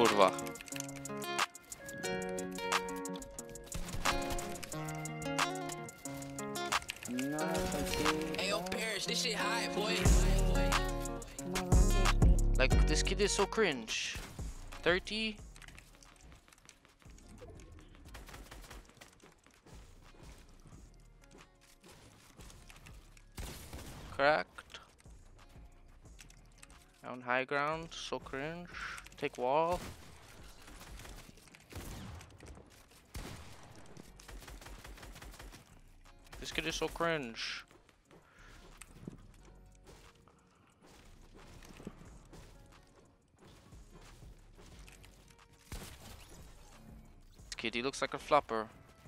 kurwa. Hey, yo, Parrish, this shit high, boy. Like, this kid is so cringe. 30? Cracked. On high ground, so cringe. Take wall. This kid is so cringe. This kid, he looks like a flopper.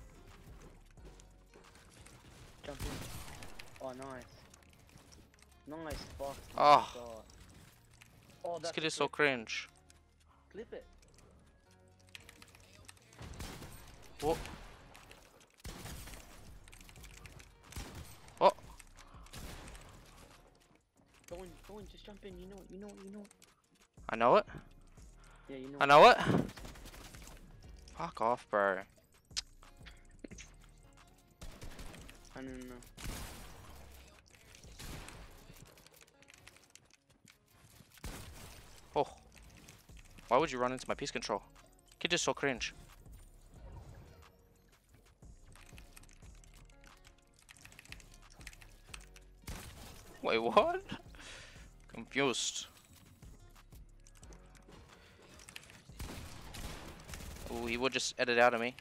Jump in. Oh, nice. Nice, fuck. Oh. Oh, This that's kid is so cringe. Clip it. What? What? Go in, just jump in. You know it. I know it. Yeah, you know I know it. Fuck off, bro. I don't know. Oh. Why would you run into my piece control? Kid is so cringe. Wait, what? Confused. Ooh, he would just edit out of me.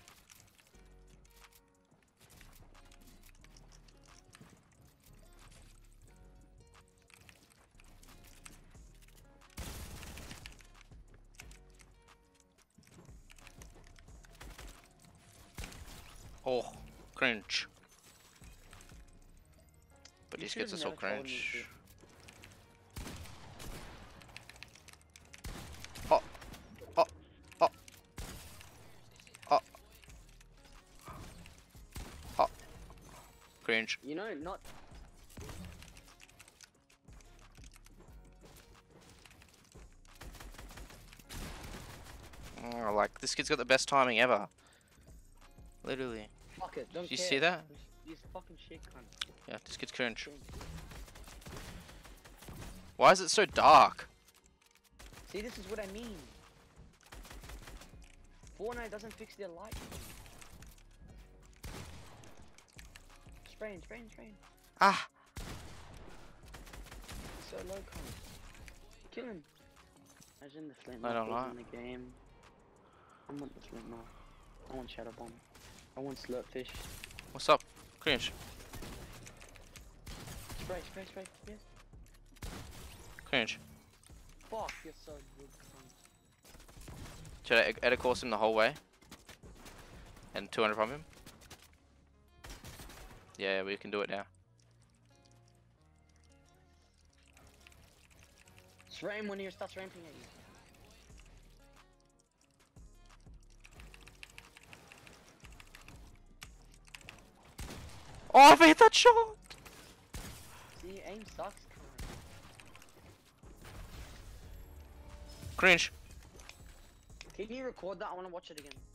Oh, cringe. But these kids are so cringe. Oh, oh, oh, oh, oh. Cringe. You know, not. Oh, like, this kid's got the best timing ever. Literally. Fuck it, don't Did you care. see that? Use fucking shit, cunt. Yeah, this kid's cringe. Why is it so dark? See, this is what I mean. Fortnite doesn't fix their light. Spraying. Ah! So low, cunt. Kill him. Imagine the flint I don't was know. in the game. I want the flint knock. I want shadow bomb. I want slurp fish. What's up? Cringe. Spray. Yes. Cringe. Fuck, you're so good, cunt. Should I edit course him the whole way? And 200 from him? Yeah, we can do it now. Spray him when he starts ramping at you. Oh, I hit that shot! See, aim sucks, cunt. Cringe. Can you record that? I want to watch it again.